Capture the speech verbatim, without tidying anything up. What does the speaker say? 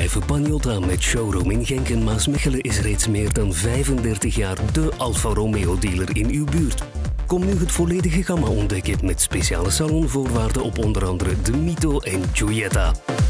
Autobedrijf Pagnotta met showroom in Genk en Maasmechelen is reeds meer dan vijfendertig jaar de Alfa Romeo dealer in uw buurt. Kom nu het volledige gamma ontdekken met speciale salonvoorwaarden op onder andere de Mito en Giulietta.